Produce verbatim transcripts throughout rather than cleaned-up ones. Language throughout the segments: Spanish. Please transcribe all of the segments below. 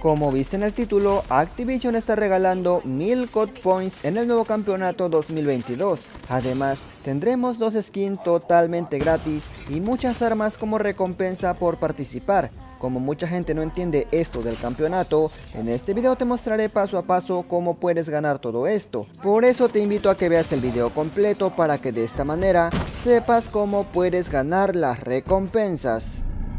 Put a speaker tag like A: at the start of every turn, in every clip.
A: Como viste en el título, Activision está regalando mil C O D Points en el nuevo campeonato dos mil veintidós. Además, tendremos dos skins totalmente gratis y muchas armas como recompensa por participar. Como mucha gente no entiende esto del campeonato, en este video te mostraré paso a paso cómo puedes ganar todo esto. Por eso te invito a que veas el video completo para que de esta manera sepas cómo puedes ganar las recompensas.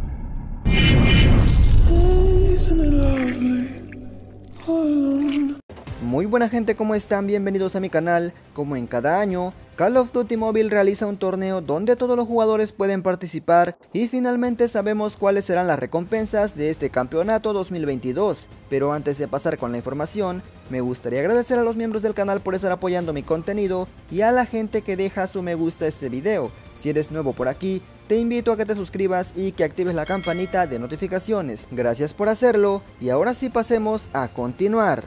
A: Muy buena gente, ¿cómo están? Bienvenidos a mi canal. Como en cada año, Call of Duty Mobile realiza un torneo donde todos los jugadores pueden participar y finalmente sabemos cuáles serán las recompensas de este campeonato dos mil veintidós. Pero antes de pasar con la información, me gustaría agradecer a los miembros del canal por estar apoyando mi contenido y a la gente que deja su me gusta a este video. Si eres nuevo por aquí, te invito a que te suscribas y que actives la campanita de notificaciones. Gracias por hacerlo y ahora sí pasemos a continuar.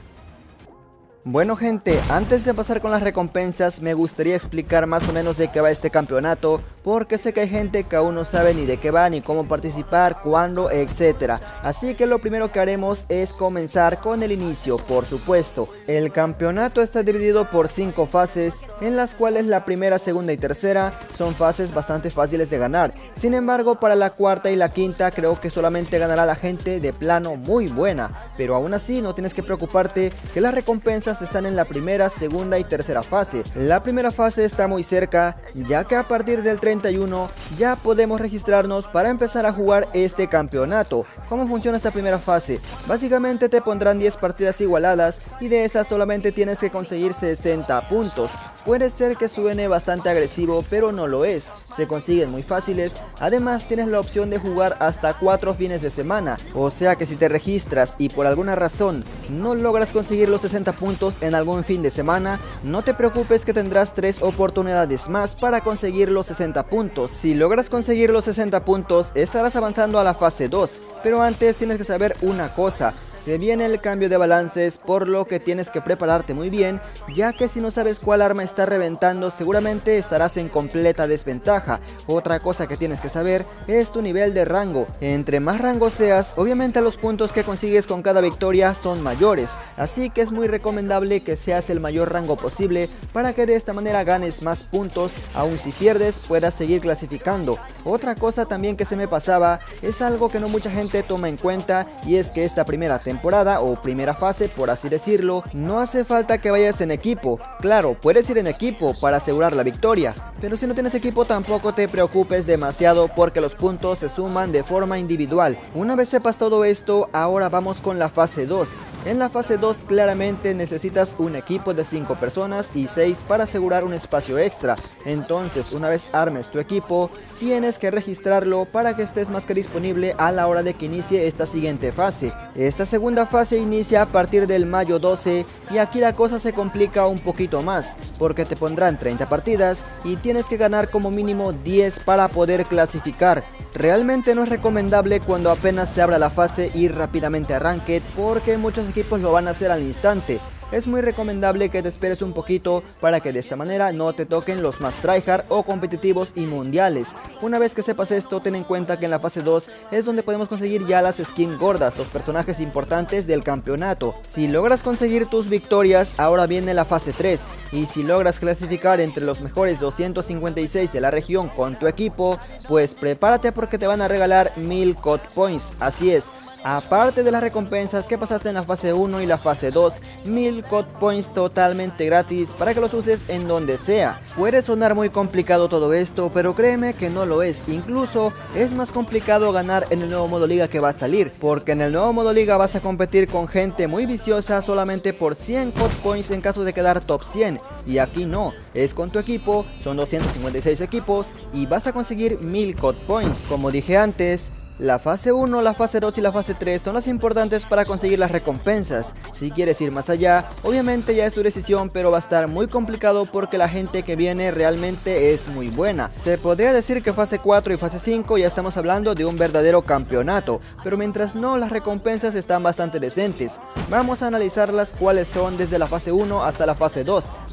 A: Bueno gente, antes de pasar con las recompensas me gustaría explicar más o menos de qué va este campeonato, porque sé que hay gente que aún no sabe ni de qué va, ni cómo participar, cuándo, etcétera. Así que lo primero que haremos es comenzar con el inicio, por supuesto. El campeonato está dividido por cinco fases, en las cuales la primera, segunda y tercera son fases bastante fáciles de ganar. Sin embargo, para la cuarta y la quinta creo que solamente ganará la gente de plano muy buena, pero aún así no tienes que preocuparte que las recompensas están en la primera, segunda y tercera fase. La primera fase está muy cerca, ya que a partir del treinta y uno ya podemos registrarnos para empezar a jugar este campeonato. ¿Cómo funciona esta primera fase? Básicamente te pondrán diez partidas igualadas y de esas solamente tienes que conseguir sesenta puntos. Puede ser que suene bastante agresivo, pero no lo es. Se consiguen muy fáciles. Además tienes la opción de jugar hasta cuatro fines de semana. O sea que si te registras y por alguna razón no logras conseguir los sesenta puntos en algún fin de semana, no te preocupes que tendrás tres oportunidades más para conseguir los sesenta puntos. Si logras conseguir los sesenta puntos, estarás avanzando a la fase dos. Pero antes tienes que saber una cosa. Se viene el cambio de balances, por lo que tienes que prepararte muy bien, ya que si no sabes cuál arma está reventando, seguramente estarás en completa desventaja. Otra cosa que tienes que saber es tu nivel de rango. Entre más rango seas, obviamente los puntos que consigues con cada victoria son mayores, así que es muy recomendable que seas el mayor rango posible para que de esta manera ganes más puntos, aun si pierdes puedas seguir clasificando. Otra cosa también que se me pasaba es algo que no mucha gente toma en cuenta, y es que esta primera temporada temporada o primera fase, por así decirlo, no hace falta que vayas en equipo. Claro, puedes ir en equipo para asegurar la victoria, pero si no tienes equipo tampoco te preocupes demasiado, porque los puntos se suman de forma individual. Una vez sepas todo esto, ahora vamos con la fase dos. En la fase dos claramente necesitas un equipo de cinco personas y seis para asegurar un espacio extra. Entonces, una vez armes tu equipo, tienes que registrarlo para que estés más que disponible a la hora de que inicie esta siguiente fase. Esta segunda fase inicia a partir del mayo doce y aquí la cosa se complica un poquito más, porque te pondrán treinta partidas y tienes que ganar como mínimo diez para poder clasificar. Realmente no es recomendable cuando apenas se abra la fase ir rápidamente a Ranked, porque muchos equipos lo van a hacer al instante. Es muy recomendable que te esperes un poquito para que de esta manera no te toquen los más tryhard o competitivos y mundiales. Una vez que sepas esto, ten en cuenta que en la fase dos es donde podemos conseguir ya las skins gordas, los personajes importantes del campeonato. Si logras conseguir tus victorias, ahora viene la fase tres, y si logras clasificar entre los mejores doscientos cincuenta y seis de la región con tu equipo, pues prepárate porque te van a regalar mil C O D Points. Así es, aparte de las recompensas que pasaste en la fase uno y la fase dos, mil C O D Points totalmente gratis para que los uses en donde sea. Puede sonar muy complicado todo esto, pero créeme que no lo es. Incluso es más complicado ganar en el nuevo modo liga que va a salir, porque en el nuevo modo liga vas a competir con gente muy viciosa solamente por cien C O D Points en caso de quedar top cien, y aquí no, es con tu equipo, son doscientos cincuenta y seis equipos y vas a conseguir mil C O D Points. Como dije antes, la fase uno, la fase dos y la fase tres son las importantes para conseguir las recompensas. Si quieres ir más allá, obviamente ya es tu decisión, pero va a estar muy complicado porque la gente que viene realmente es muy buena. Se podría decir que fase cuatro y fase cinco ya estamos hablando de un verdadero campeonato, pero mientras no, las recompensas están bastante decentes. Vamos a analizarlas cuáles son desde la fase uno hasta la fase dos.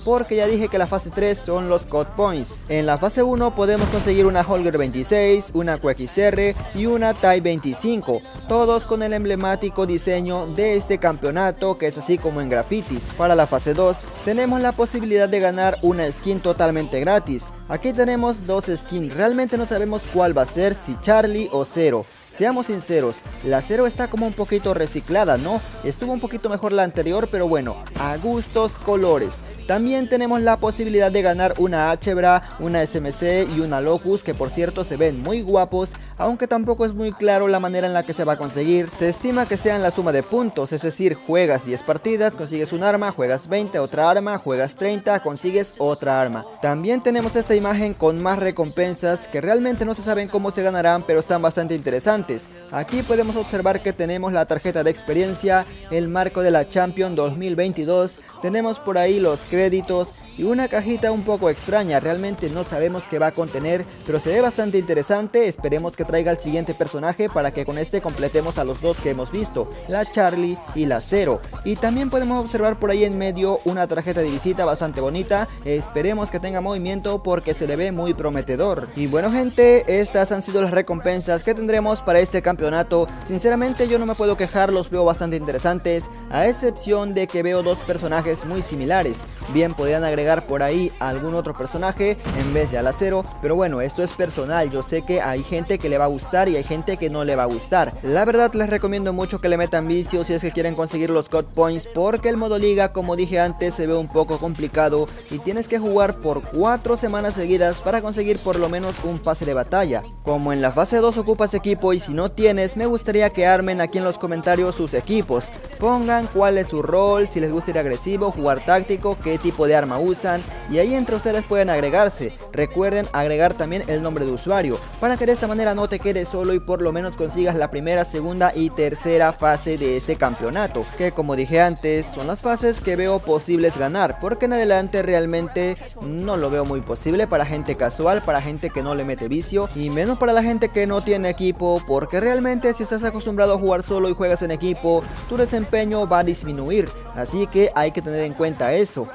A: porque ya dije que la fase tres son los cut points. En la fase uno podemos conseguir una Holger veintiséis, una Q X R y una Type veinticinco, todos con el emblemático diseño de este campeonato, que es así como en grafitis. Para la fase dos tenemos la posibilidad de ganar una skin totalmente gratis. Aquí tenemos dos skins, realmente no sabemos cuál va a ser, si Charlie o Zero. Seamos sinceros, la Zero está como un poquito reciclada, ¿no? Estuvo un poquito mejor la anterior, pero bueno, a gustos colores. También tenemos la posibilidad de ganar una H-Bra, una S M C y una Locus, que por cierto se ven muy guapos, aunque tampoco es muy claro la manera en la que se va a conseguir. Se estima que sean la suma de puntos, es decir, juegas diez partidas, consigues un arma, juegas veinte, otra arma, juegas treinta, consigues otra arma. También tenemos esta imagen con más recompensas que realmente no se saben cómo se ganarán, pero están bastante interesantes. Aquí podemos observar que tenemos la tarjeta de experiencia, el marco de la Champions dos mil veintidós, tenemos por ahí los créditos y una cajita un poco extraña, realmente no sabemos qué va a contener, pero se ve bastante interesante. Esperemos que traiga el siguiente personaje para que con este completemos a los dos que hemos visto, la Charlie y la Zero. Y también podemos observar por ahí en medio una tarjeta de visita bastante bonita, esperemos que tenga movimiento porque se le ve muy prometedor. Y bueno gente, estas han sido las recompensas que tendremos para este campeonato. Sinceramente yo no me puedo quejar, los veo bastante interesantes, a excepción de que veo dos personajes muy similares. Bien podrían agregar por ahí algún otro personaje en vez de a la Zero, pero bueno, esto es personal, yo sé que hay gente que le va a gustar y hay gente que no le va a gustar. La verdad les recomiendo mucho que le metan vicio si es que quieren conseguir los cut points, porque el modo liga, como dije antes, se ve un poco complicado y tienes que jugar por cuatro semanas seguidas para conseguir por lo menos un pase de batalla. Como en la fase dos ocupas equipo y si no tienes, me gustaría que armen aquí en los comentarios sus equipos, pongan cuál es su rol, si les gusta ir agresivo, jugar táctico, qué tipo de arma usan, y ahí entre ustedes pueden agregarse. Recuerden agregar también el nombre de usuario, para que de esta manera no te quedes solo y por lo menos consigas la primera, segunda y tercera fase de este campeonato, que como dije antes, son las fases que veo posibles ganar, porque en adelante realmente no lo veo muy posible para gente casual, para gente que no le mete vicio, y menos para la gente que no tiene equipo, porque realmente si estás acostumbrado a jugar solo y juegas en equipo, tu desempeño va a disminuir, así que hay que tener en cuenta eso.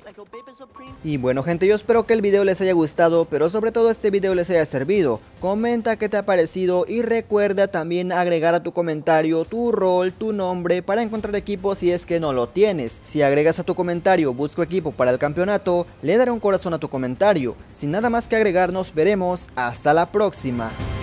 A: Y bueno gente, yo espero que el video les haya gustado, pero sobre todo este video les haya servido. Comenta qué te ha parecido y recuerda también agregar a tu comentario tu rol, tu nombre para encontrar equipo si es que no lo tienes. Si agregas a tu comentario busco equipo para el campeonato, le daré un corazón a tu comentario. Sin nada más que agregar, nos veremos hasta la próxima.